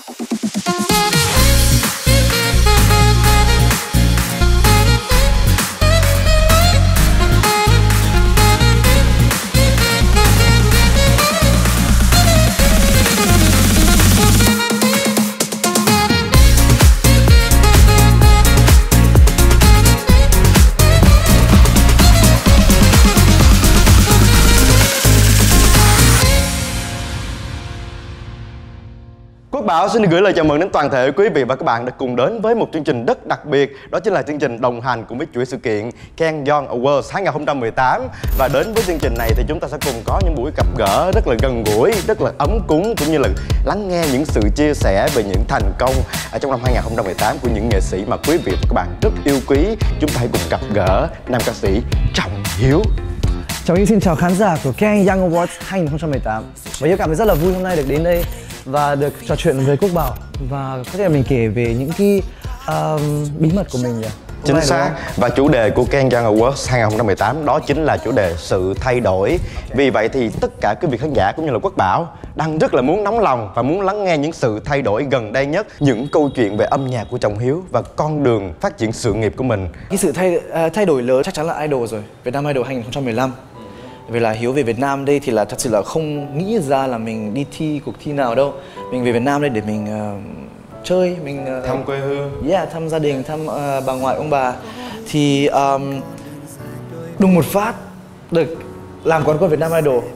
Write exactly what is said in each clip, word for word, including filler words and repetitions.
Quốc Bảo xin được gửi lời chào mừng đến toàn thể quý vị và các bạn đã cùng đến với một chương trình rất đặc biệt. Đó chính là chương trình đồng hành cùng với chuỗi sự kiện Ken Jeong Awards hai không một tám. Và đến với chương trình này thì chúng ta sẽ cùng có những buổi gặp gỡ rất là gần gũi, rất là ấm cúng, cũng như là lắng nghe những sự chia sẻ về những thành công ở trong năm hai không một tám của những nghệ sĩ mà quý vị và các bạn rất yêu quý. Chúng ta hãy cùng gặp gỡ nam ca sĩ Trọng Hiếu. Trọng Hiếu xin chào khán giả của Ken Jeong Awards hai không một tám. Và Hiếu cảm thấy rất là vui hôm nay được đến đây và được trò chuyện với Quốc Bảo, và có thể là mình kể về những cái uh, bí mật của mình nhỉ? Chính xác. Và chủ đề của Ken Jeong Awards hai không một tám đó chính là chủ đề sự thay đổi. Vì vậy thì tất cả quý vị khán giả cũng như là Quốc Bảo đang rất là muốn nóng lòng và muốn lắng nghe những sự thay đổi gần đây nhất, những câu chuyện về âm nhạc của Trọng Hiếu và con đường phát triển sự nghiệp của mình. Cái sự thay uh, thay đổi lớn chắc chắn là Idol rồi, Việt Nam Idol hai không một năm. Vì là Hiếu về Việt Nam đây thì là thật sự là không nghĩ ra là mình đi thi cuộc thi nào đâu. Mình về Việt Nam đây để mình uh, chơi, mình uh, thăm quê hương, yeah, thăm gia đình, thăm uh, bà ngoại ông bà. Thì um, đùng một phát được làm quán quân Việt Nam Idol.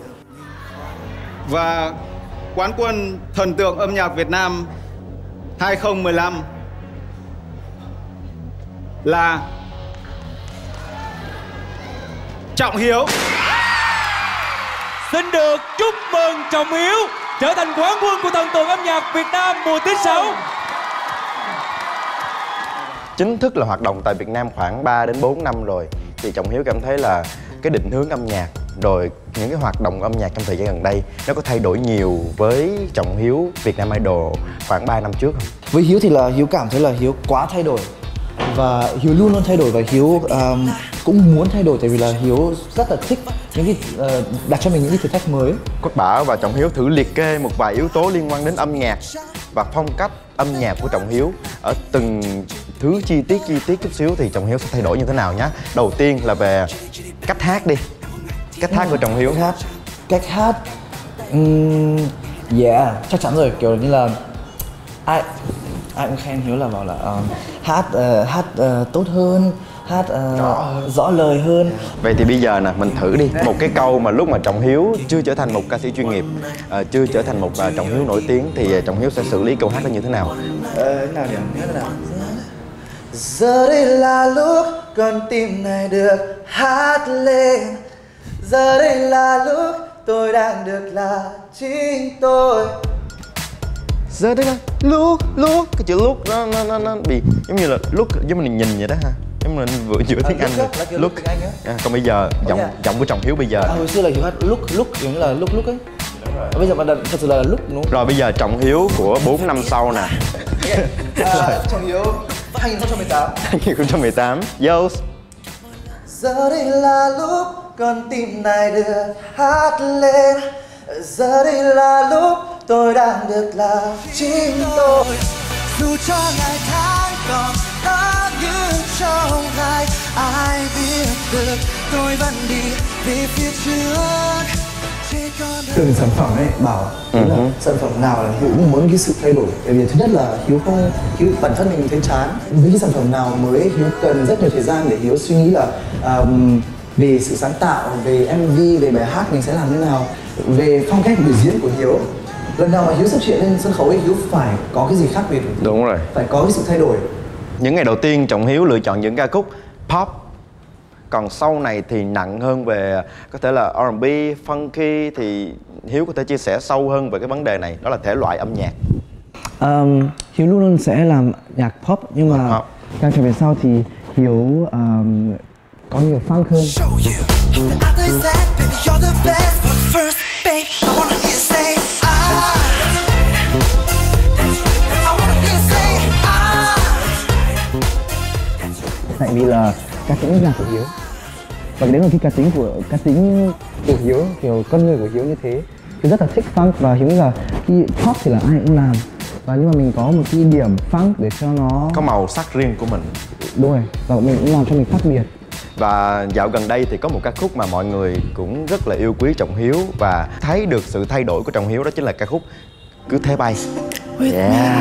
Và quán quân thần tượng âm nhạc Việt Nam hai không một lăm là Trọng Hiếu. Xin được chúc mừng Trọng Hiếu trở thành quán quân của thần tượng âm nhạc Việt Nam mùa thứ sáu. Chính thức là hoạt động tại Việt Nam khoảng ba đến bốn năm rồi. Thì Trọng Hiếu cảm thấy là cái định hướng âm nhạc rồi những cái hoạt động âm nhạc trong thời gian gần đây nó có thay đổi nhiều với Trọng Hiếu Việt Nam Idol khoảng ba năm trước không? Với Hiếu thì là Hiếu cảm thấy là Hiếu quá thay đổi. Và Hiếu luôn luôn thay đổi, và Hiếu um, cũng muốn thay đổi tại vì là Hiếu rất là thích những cái uh, đặt cho mình những cái thử thách mới. Quốc Bảo và Trọng Hiếu thử liệt kê một vài yếu tố liên quan đến âm nhạc và phong cách âm nhạc của Trọng Hiếu ở từng thứ chi tiết chi tiết chút xíu thì Trọng Hiếu sẽ thay đổi như thế nào nhé. Đầu tiên là về cách hát đi, cách hát của Trọng Hiếu. Cách hát, cách hát, um, yeah, chắc chắn rồi, kiểu như là ai ai cũng khen Hiếu là bảo là uh, hát uh, hát uh, tốt hơn, hát uh, rõ. rõ lời hơn. Vậy thì bây giờ nè, mình thử đi một cái câu mà lúc mà Trọng Hiếu chưa trở thành một ca sĩ chuyên nghiệp, uh, chưa trở thành một uh, Trọng Hiếu nổi tiếng thì Trọng Hiếu sẽ xử lý câu hát đó như thế nào? Ờ, nào nhỉ? Thế nào? Giờ đây là lúc con tim này được hát lên. Giờ đây là lúc tôi đang được là chính tôi. Giờ đây là lúc, lúc, cái chữ lúc nó, nó, nó, nó bị giống như là lúc giống mình nhìn vậy đó ha. Giống mình vừa giữa tiếng Anh rồi. Lúc. À, còn bây giờ giọng giọng của Trọng Hiếu bây giờ. À, hồi xưa là Hiếu hát lúc lúc giống như là lúc lúc ấy. À, bây giờ mà thật sự là lúc đúng. Rồi bây giờ Trọng Hiếu của bốn năm sau nè. À, Trọng Hiếu hai không một tám. hai không một tám. Yo. Giờ đây là lúc con tim này được hát lên. Giờ đây là lúc tôi đang được là chính tôi. Dù cho ngày tháng còn có như trong gai, ai biết được tôi vẫn đi về phía trước. Từng sản phẩm ấy bảo là uh-huh. sản phẩm nào là Hiếu cũng muốn cái sự thay đổi. Bởi vì thứ nhất là Hiếu không, Hiếu bản thân mình thấy chán với cái sản phẩm nào mới. Hiếu cần rất nhiều thời gian để Hiếu suy nghĩ là um, về sự sáng tạo, về em vê, về bài hát mình sẽ làm thế nào, về phong cách biểu diễn của Hiếu. Lần nào mà Hiếu xuất hiện lên sân khấu ấy, Hiếu phải có cái gì khác biệt. Đúng rồi. Phải có cái sự thay đổi. Những ngày đầu tiên Trọng Hiếu lựa chọn những ca khúc pop, còn sau này thì nặng hơn về có thể là R and B, funky, thì Hiếu có thể chia sẻ sâu hơn về cái vấn đề này, đó là thể loại âm nhạc. Um, Hiếu luôn luôn sẽ làm nhạc pop, nhưng mà pop. Càng trở về sau thì Hiếu um, có nhiều funk hơn. Tại vì là cá tính nhạc của Hiếu, và đấy là cái cá tính của cá tính của Hiếu, kiểu con người của Hiếu như thế. Hiếu rất là thích funk, và Hiếu nghĩ là cái pop thì là ai cũng làm, và nhưng mà mình có một cái điểm funk để cho nó có màu sắc riêng của mình. đúng rồi, và mình cũng làm cho mình khác biệt. Và dạo gần đây thì có một ca khúc mà mọi người cũng rất là yêu quý Trọng Hiếu và thấy được sự thay đổi của Trọng Hiếu, đó chính là ca khúc Cứ Thế Bay. Yeah.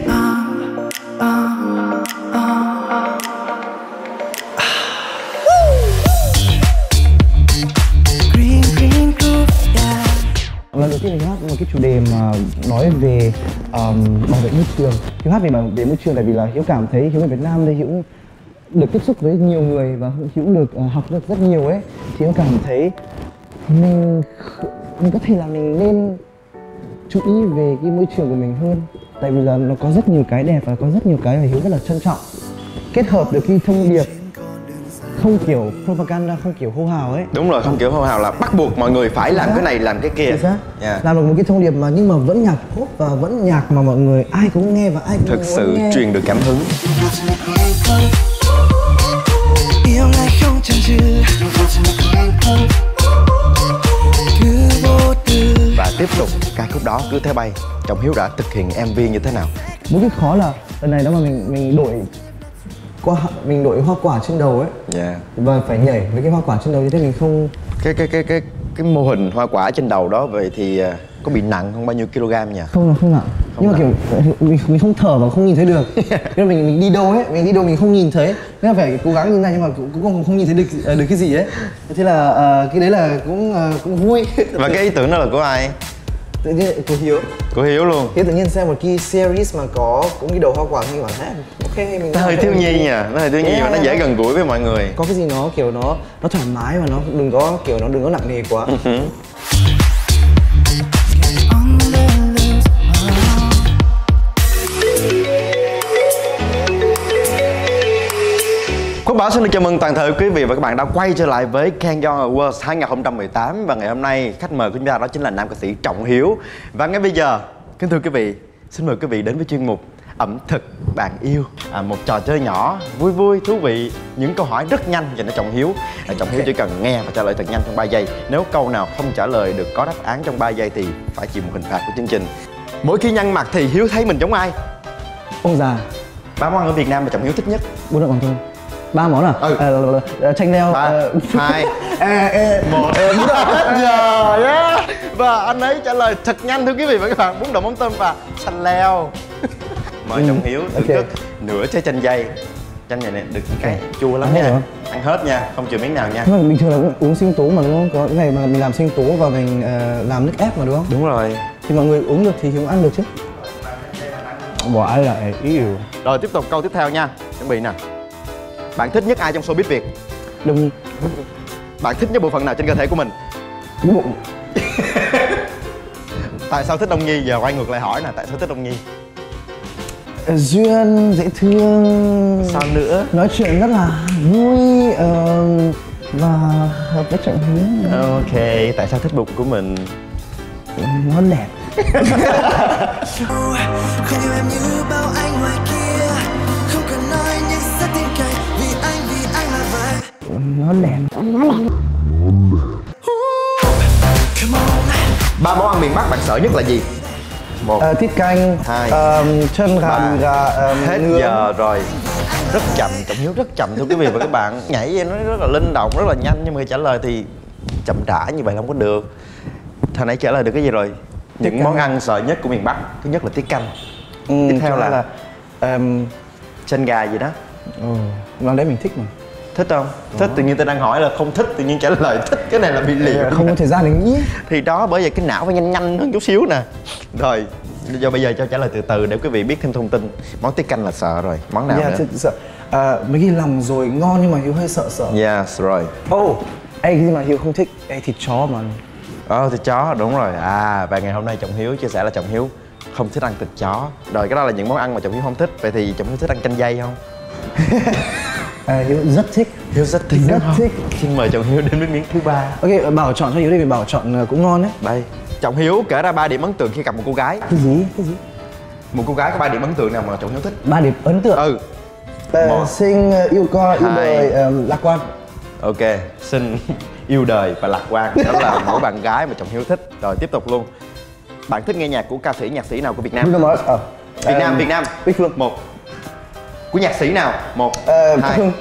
Lần đầu tiên mình hát một cái chủ đề mà nói về um, bảo vệ môi trường. Hiếu hát về bảo vệ môi trường tại vì là Hiếu cảm thấy Hiếu ở Việt Nam đây Hiếu được tiếp xúc với nhiều người và Hiếu được uh, học được rất nhiều ấy. Thì Hiếu cảm thấy mình mình có thể là mình nên chú ý về cái môi trường của mình hơn. Tại vì là nó có rất nhiều cái đẹp và có rất nhiều cái mà Hiếu rất là trân trọng. Kết hợp được cái thông điệp không kiểu propaganda, không kiểu hô hào ấy. Đúng rồi, không kiểu hô hào là bắt buộc mọi người phải làm cái này làm cái kia. Yeah. Làm được một cái thông điệp mà nhưng mà vẫn nhạc pop và vẫn nhạc mà mọi người ai cũng nghe và ai cũng thực sự nghe. truyền được cảm hứng. Và tiếp tục ca khúc đó Cứ Thế Bay, Trọng Hiếu đã thực hiện em vê như thế nào? Một cái khó là lần này đó mà mình mình đổi qua mình đổi hoa quả trên đầu ấy. Yeah. Và phải nhảy với cái hoa quả trên đầu như thế mình không cái cái cái cái cái mô hình hoa quả trên đầu đó vậy thì uh, có bị nặng không, bao nhiêu kg nhỉ? Không, không nặng. Không nhưng nặng. Mà kiểu mình, mình không thở và không nhìn thấy được. Nên mình mình đi đâu ấy, mình đi đâu mình không nhìn thấy. Nên là phải cố gắng nhìn ra nhưng mà cũng cũng không nhìn thấy được được cái gì ấy. Thế là uh, cái đấy là cũng uh, cũng vui. Và cái ý tưởng đó là của ai? Tự nhiên của Hiếu. Của Hiếu luôn. Hiếu tự nhiên xem một cái series mà có cũng cái đầu hoa quả mình bảo thế ok mình nó hơi thiếu nhi nhỉ, nó hơi thiếu nhi và nó dễ gần gũi với mọi người. Có cái gì nó kiểu nó nó thoải mái và nó đừng có kiểu nó đừng có nặng nề quá. Quốc Bảo xin được chào mừng toàn thể quý vị và các bạn đã quay trở lại với Can Young Awards hai không một tám. Và ngày hôm nay khách mời của chúng ta đó chính là nam ca sĩ Trọng Hiếu. Và ngay bây giờ, kính thưa quý vị, xin mời quý vị đến với chuyên mục Ẩm thực bạn yêu, à, một trò chơi nhỏ, vui vui, thú vị. Những câu hỏi rất nhanh dành cho Trọng Hiếu. à, Trọng Hiếu chỉ cần nghe và trả lời thật nhanh trong ba giây. Nếu câu nào không trả lời được có đáp án trong ba giây thì phải chịu một hình phạt của chương trình. Mỗi khi nhăn mặt thì Hiếu thấy mình giống ai? Ông già. Ba món ăn ở Việt Nam mà Trọng Hiếu thích nhất? Bún đậu mắm tôm. Ba món à? Ừ. À, à, chanh leo. Ba, à... hai, à, à, một. Bún đậu hết giờ yeah. Và anh ấy trả lời thật nhanh thưa quý vị và các bạn. Bún đậu mắm tôm và chanh leo. Mời Trọng Hiếu thưởng thức nửa trái chanh dây. Chanh này nè, được cái chua lắm nha. Rồi. Ăn hết nha, không chừa miếng nào nha. Nhưng mà bình thường là uống sinh tố mà đúng không? Có cái này mà mình làm sinh tố và mình uh, làm nước ép mà đúng không? Đúng rồi. Thì mọi người uống được thì Hiếu ăn được chứ. Bỏ ai lại ý yêu. Rồi tiếp tục câu tiếp theo nha. Chuẩn bị nè. Bạn thích nhất ai trong showbiz Việt? Đông Nhi. Bạn thích nhất bộ phận nào trên cơ thể của mình? Cái bụng. Tại sao thích Đông Nhi? Giờ quay ngược lại hỏi nè, tại sao thích Đông Nhi? Duyên, dễ thương. Sao nữa? Nói chuyện rất là vui uh, và hợp với Trọng Hiếu. Ok, tại sao thích bụng của mình? Nó đẹp. Không yêu em như bao anh ngoài kia, không cần nói nhưng rất tin cậy vì anh vì anh là vậy. Nó đẹp. Nó đẹp. Ba món ăn miền Bắc bạn sợ nhất là gì? Một, uh, tiết canh, hai, uh, chân gà, gà um, hết nướng. giờ rồi. Rất chậm, Trọng Hiếu rất chậm thưa quý vị và các bạn. Nhảy vậy nó rất là linh động, rất là nhanh nhưng mà trả lời thì chậm rãi như vậy không có được. Hồi nãy trả lời được cái gì rồi? Những canh. Món ăn sợ nhất của miền Bắc. Thứ nhất là tiết canh. Ừ, tiếp theo là, là um, chân gà gì đó. ừ, món đấy mình thích mà. Thích không? Đó. Thích tự nhiên tôi đang hỏi là không thích, tự nhiên trả lời thích, cái này là bị liệt. Không có thời gian để nghĩ. Thì đó, bởi vậy cái não phải nhanh nhanh hơn chút xíu nè. Rồi, do bây giờ cho trả lời từ từ để quý vị biết thêm thông tin. Món tiết canh là sợ rồi, món nào yeah, nữa? Sợ. À, mấy cái lòng rồi ngon nhưng mà Hiếu hơi sợ sợ. Yes, rồi. Oh, ê, cái gì mà Hiếu không thích? Ê, thịt chó mà. Ờ, oh, thịt chó, đúng rồi. À, và ngày hôm nay Trọng Hiếu chia sẻ là Trọng Hiếu không thích ăn thịt chó. Rồi, cái đó là những món ăn mà Trọng Hiếu không thích. Vậy thì Trọng Hiếu thích ăn chanh dây không? À, Hiếu rất thích. Hiếu rất thích, rất thích. Xin mời Trọng Hiếu đến với miếng thứ ba. Ok, Bảo chọn cho Hiếu đi, vì Bảo chọn cũng ngon đấy. Đây, Trọng Hiếu kể ra ba điểm ấn tượng khi gặp một cô gái. Cái gì? Cái gì? Một cô gái có ba điểm ấn tượng nào mà Trọng Hiếu thích? Ba điểm ấn tượng. Ừ. Uh, xinh, yêu con, yêu đời, um, lạc quan. Ok, xinh, yêu đời và lạc quan. Đó là mỗi bạn gái mà Trọng Hiếu thích. Rồi tiếp tục luôn. Bạn thích nghe nhạc của ca sĩ, nhạc sĩ nào của Việt Nam? Bruno Mars. Ờ. Việt Nam, Việt Nam. Bích Phương. Một. Của nhạc sĩ nào? Một, Ờ, hai. Phương.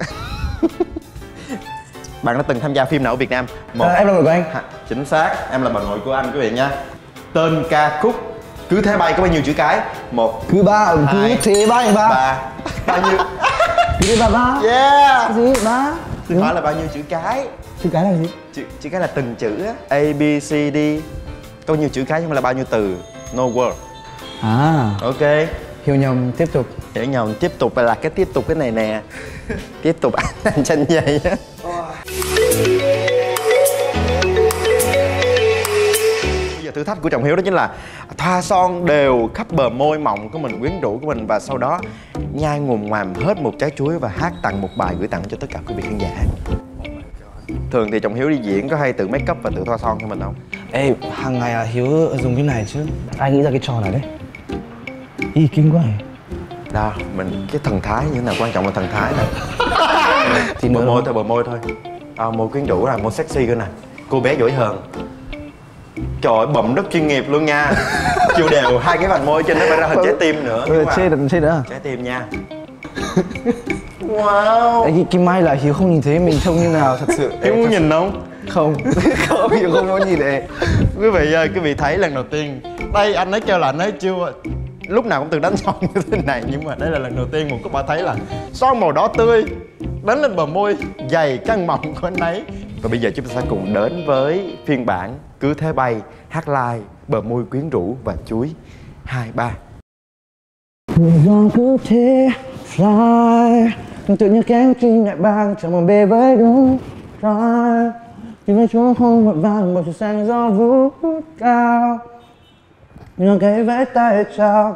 Bạn đã từng tham gia phim nào ở Việt Nam? Một. À, em là người của anh. Ha, chính xác, em là bà nội của anh quý vị nha. Tên ca khúc Cứ Thế Bay có bao nhiêu chữ cái? Một. Cứ ba, cứ Hai. thế ba anh ba. Ba. Bao nhiêu? Cứ thế ba ba. Yeah. Gì ba? Đừng hỏi là bao nhiêu chữ cái. Chữ cái là gì? Chữ, chữ cái là từng chữ á. A, B, C, D. Có bao nhiêu chữ cái nhưng mà là bao nhiêu từ? No word. À. Ok. Hiểu nhầm, tiếp tục. Hiểu nhầm, tiếp tục là cái tiếp tục cái này nè. Tiếp tục anh tranh vậy á. Bây giờ thử thách của Trọng Hiếu đó chính là thoa son đều khắp bờ môi mọng của mình, quyến rũ của mình, và sau đó nhai ngùm ngoàm hết một trái chuối và hát tặng một bài gửi tặng cho tất cả quý vị khán giả. Thường thì Trọng Hiếu đi diễn có hay tự make up và tự thoa son cho mình không? Ê, hàng ngày à, Hiếu dùng cái này chứ. Ai nghĩ ra cái trò này đấy? Ý, kinh quá này. Đó, mình cái thần thái như thế nào, quan trọng là thần thái này. Thì Bờ nữa môi thôi, bờ môi thôi. À, môi quyến rũ là môi sexy cơ nè. Cô bé giỏi hờn. Trời ơi, bậm rất chuyên nghiệp luôn nha. Chiều đều hai cái vành môi trên nó phải ra hình trái tim nữa. Ừ, chê được, chê nữa. Trái tim nha. Wow. Ê, cái, cái may là Hiếu không nhìn thấy mình trông như nào thật sự. Hiếu muốn nhìn không? Không. Không, Hiếu không có nhìn đấy. Quý vị ơi, quý vị thấy lần đầu tiên. Đây anh ấy kêu là anh ấy chưa lúc nào cũng từng đánh son như thế này, nhưng mà đây là lần đầu tiên một các bạn thấy là son màu đỏ tươi đánh lên bờ môi dày căng mọng của anh ấy. Và bây giờ chúng ta sẽ cùng đến với phiên bản Cứ Thế Bay, hát live bờ môi quyến rũ và chuối. Hai ba. Gió cứ thế fly, tự như cánh chim lại bay trong một bề với đúng trái. Chỉ với chúa không vội vàng bầu trời xanh gió vút cao, như cái vẽ tay trao.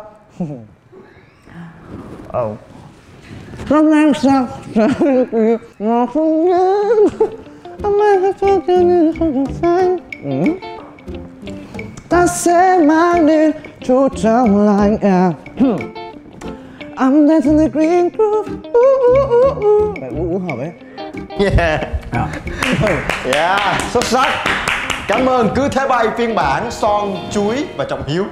Oh. Không em sao ngọt không nhớ, em ai cho cái như không còn xanh. Ta sẽ mang đến chút trong lành em. I'm dancing the green groove. Bài vũ vũ hợp ấy. Yeah. Yeah, xuất sắc. Cảm ơn Cứ Thế Bay phiên bản son, chuối và Trọng Hiếu.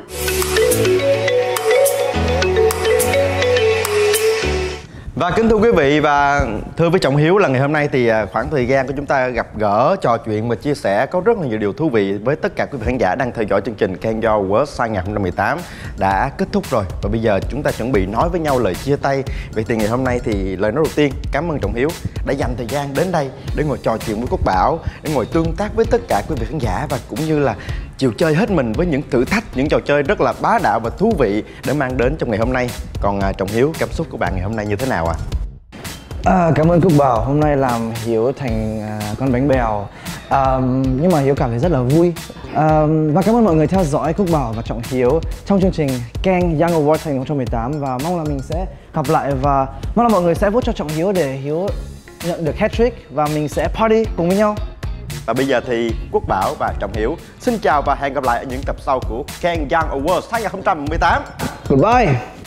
Và kính thưa quý vị và thưa với Trọng Hiếu là ngày hôm nay thì khoảng thời gian của chúng ta gặp gỡ, trò chuyện và chia sẻ có rất là nhiều điều thú vị với tất cả quý vị khán giả đang theo dõi chương trình Can You Awards hai không một tám đã kết thúc rồi. Và bây giờ chúng ta chuẩn bị nói với nhau lời chia tay. Vậy thì ngày hôm nay thì lời nói đầu tiên cảm ơn Trọng Hiếu đã dành thời gian đến đây để ngồi trò chuyện với Quốc Bảo, để ngồi tương tác với tất cả quý vị khán giả và cũng như là chịu chơi hết mình với những thử thách, những trò chơi rất là bá đạo và thú vị để mang đến trong ngày hôm nay. Còn à, Trọng Hiếu, cảm xúc của bạn ngày hôm nay như thế nào ạ? À? À, cảm ơn Cúc Bảo, hôm nay làm Hiếu thành à, con bánh bèo, à, nhưng mà Hiếu cảm thấy rất là vui. à, Và cảm ơn mọi người theo dõi Cúc Bảo và Trọng Hiếu trong chương trình Can Young Awards hai không một tám. Và mong là mình sẽ gặp lại và mong là mọi người sẽ vote cho Trọng Hiếu để Hiếu nhận được hat-trick và mình sẽ party cùng với nhau. Và bây giờ thì Quốc Bảo và Trọng Hiếu xin chào và hẹn gặp lại ở những tập sau của Can Young Awards hai không một tám. Goodbye.